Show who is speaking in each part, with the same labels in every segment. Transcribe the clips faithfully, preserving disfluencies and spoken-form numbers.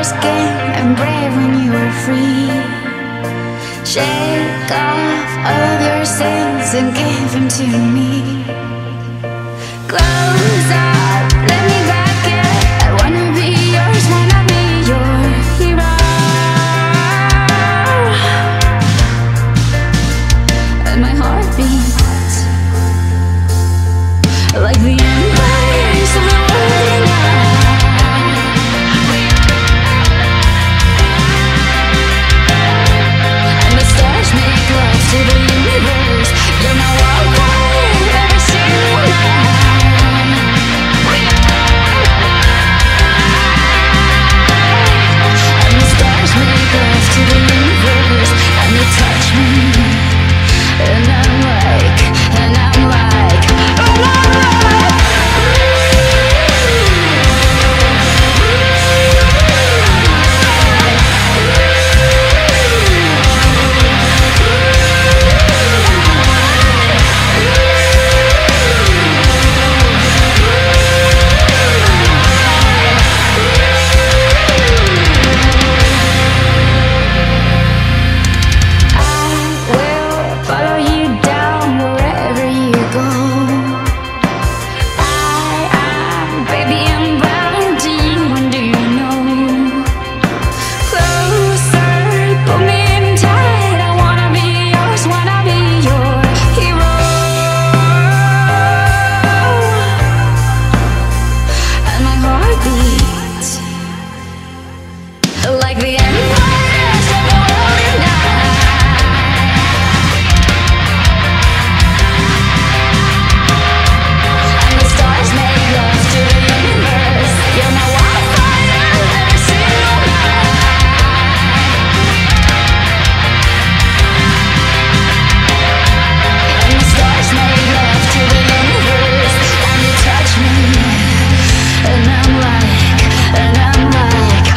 Speaker 1: skin and brave when you were free. Shake off all of your sins and give them to me. Close up, let me back in. I wanna be yours, wanna be your hero. And my heart beats like the empires of the world you know. And the stars make love to the universe. You're my wildfire every single night. And the stars make love to the universe. And you touch me, and I'm like, and I'm like, oh, oh, oh. Like the empires of the world unite. And the stars make love to the universe. You're my wildfire every single night. And the stars make love to the universe. And you touch me, and I'm like, and I'm like,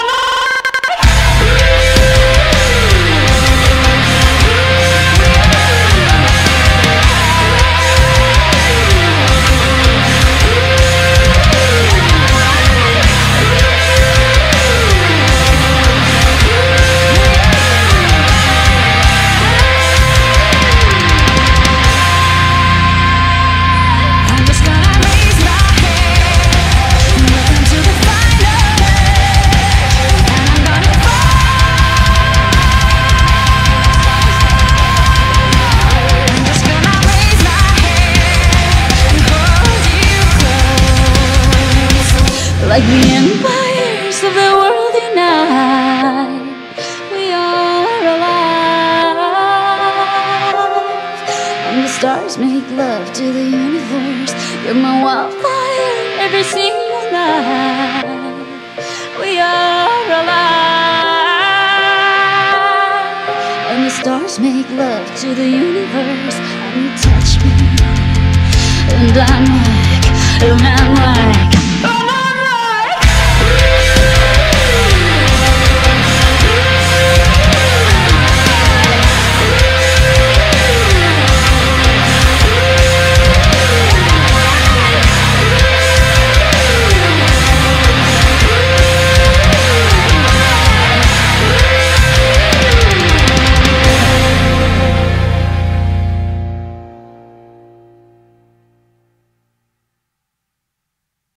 Speaker 1: like the empires of the world unite. We are alive. And the stars make love to the universe. You're my wildfire every single night. We are alive. And the stars make love to the universe. And you touch me, and I'm like, and I'm like